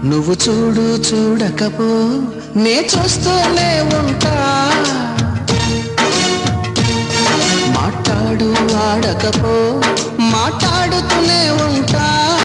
నువ్వు చూడు చూడకపో నే చూస్తూనే ఉంటా మాట్లాడు ఆడకపో మాట్లాడుతూనే ఉంటా